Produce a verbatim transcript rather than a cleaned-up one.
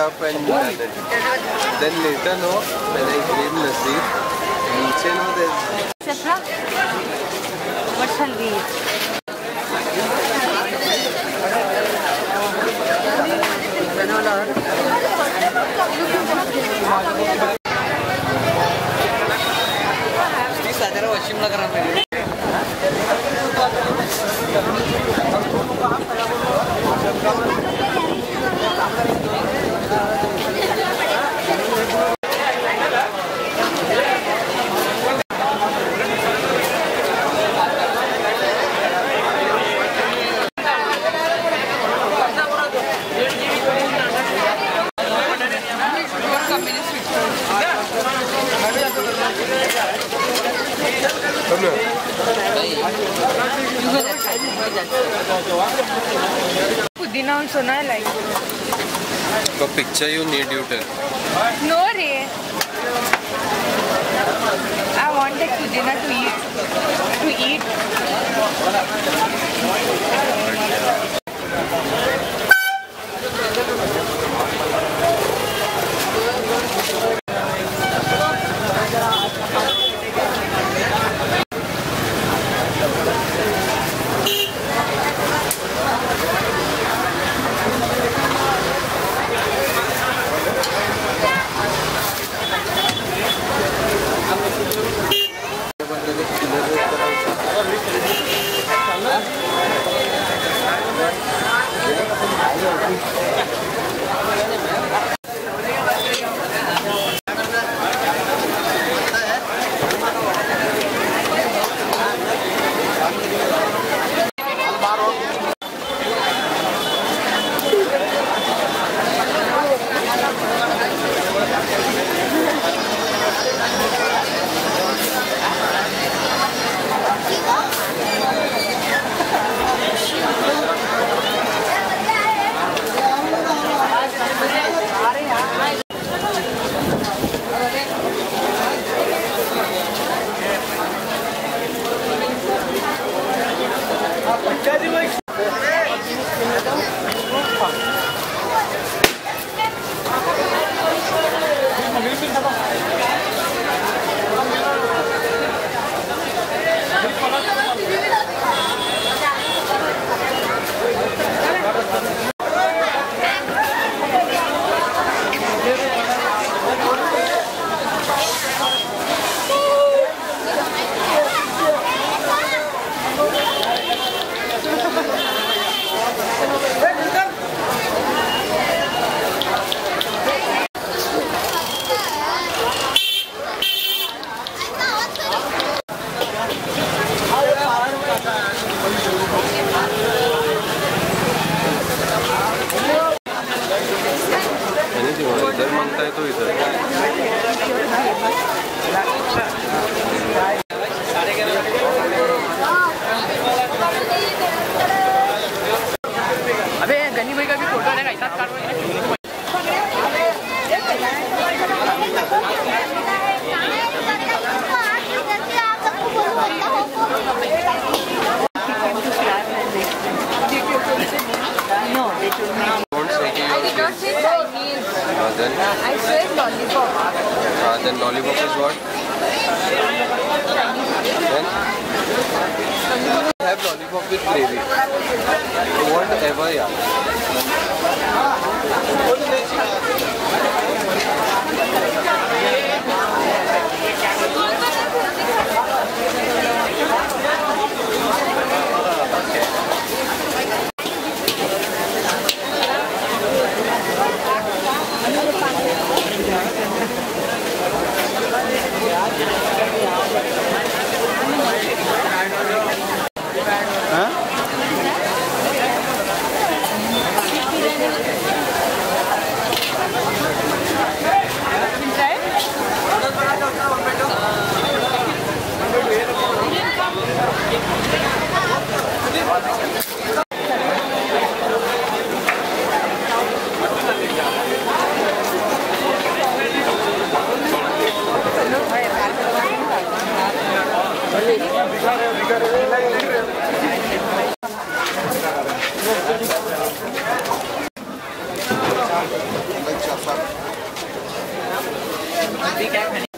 up and done it. Then later, no, when I gave Lassi, नीचे no, there's... What shall we eat? साधारण वाशिमला करा पाहिजे. Pudina also I like. For picture you need you tell. No re. I wanted pudina to eat. To eat. इधर मांगता है तो इधर अबे गनी भाई का भी फोटो है ऐसा काट No, they told me. I did not say Chinese. Uh, then? I said lollipop. Uh, then lollipop is what? Then? Have lollipop with gravy. Whatever, yeah. Like chopper.